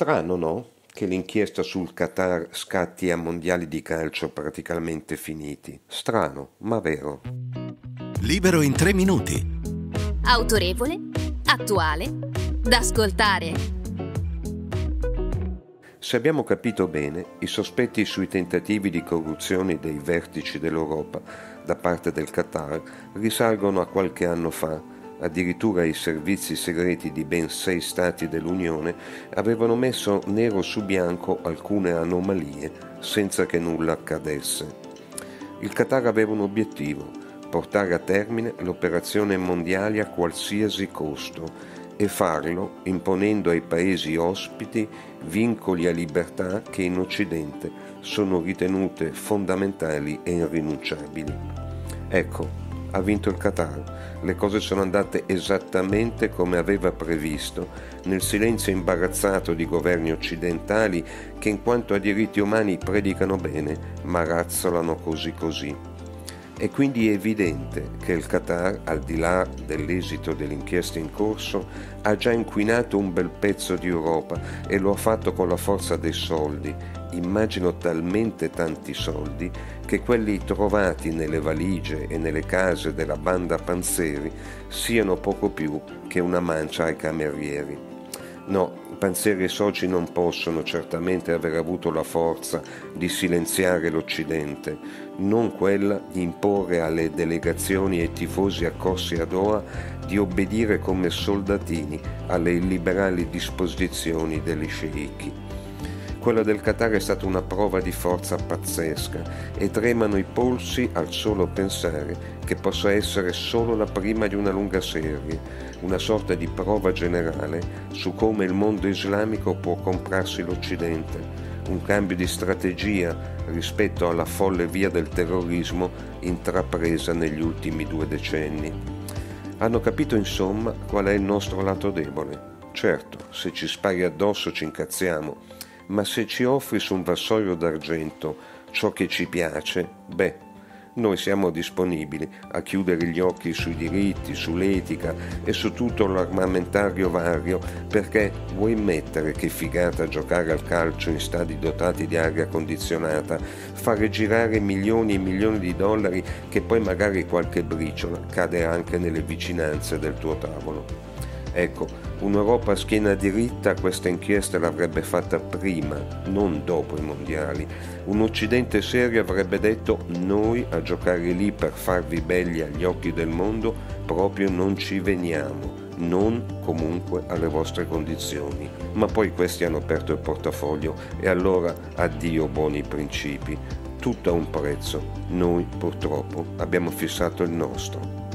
Strano, no? Che l'inchiesta sul Qatar scatti a mondiali di calcio praticamente finiti. Strano, ma vero. Libero in 3 minuti. Autorevole, attuale, da ascoltare. Se abbiamo capito bene, i sospetti sui tentativi di corruzione dei vertici dell'Europa da parte del Qatar risalgono a qualche anno fa. Addirittura i servizi segreti di ben 6 stati dell'Unione avevano messo nero su bianco alcune anomalie senza che nulla accadesse. Il Qatar aveva un obiettivo: portare a termine l'operazione mondiale a qualsiasi costo e farlo imponendo ai paesi ospiti vincoli a libertà che in Occidente sono ritenute fondamentali e irrinunciabili. Ecco, ha vinto il Qatar. Le cose sono andate esattamente come aveva previsto, nel silenzio imbarazzato di governi occidentali che in quanto a diritti umani predicano bene, ma razzolano così. È quindi evidente che il Qatar, al di là dell'esito dell'inchiesta in corso, ha già inquinato un bel pezzo di Europa e lo ha fatto con la forza dei soldi. Immagino talmente tanti soldi che quelli trovati nelle valigie e nelle case della banda Panzeri siano poco più che una mancia ai camerieri. No, Panzeri e soci non possono certamente aver avuto la forza di silenziare l'Occidente, non quella di imporre alle delegazioni e ai tifosi accorsi a Doha di obbedire come soldatini alle illiberali disposizioni degli sceicchi. Quella del Qatar è stata una prova di forza pazzesca e tremano i polsi al solo pensare che possa essere solo la prima di una lunga serie, una sorta di prova generale su come il mondo islamico può comprarsi l'Occidente, un cambio di strategia rispetto alla folle via del terrorismo intrapresa negli ultimi 2 decenni. Hanno capito insomma qual è il nostro lato debole. Certo, se ci spari addosso ci incazziamo, ma se ci offri su un vassoio d'argento ciò che ci piace, noi siamo disponibili a chiudere gli occhi sui diritti, sull'etica e su tutto l'armamentario vario, perché vuoi mettere che figata giocare al calcio in stadi dotati di aria condizionata, fare girare milioni e milioni di dollari che poi magari qualche briciola cade anche nelle vicinanze del tuo tavolo. Ecco, un'Europa a schiena diritta questa inchiesta l'avrebbe fatta prima, non dopo i mondiali. Un Occidente serio avrebbe detto: noi a giocare lì per farvi belli agli occhi del mondo proprio non ci veniamo, non comunque alle vostre condizioni. Ma poi questi hanno aperto il portafoglio e allora addio buoni principi. Tutto a un prezzo. Noi purtroppo abbiamo fissato il nostro.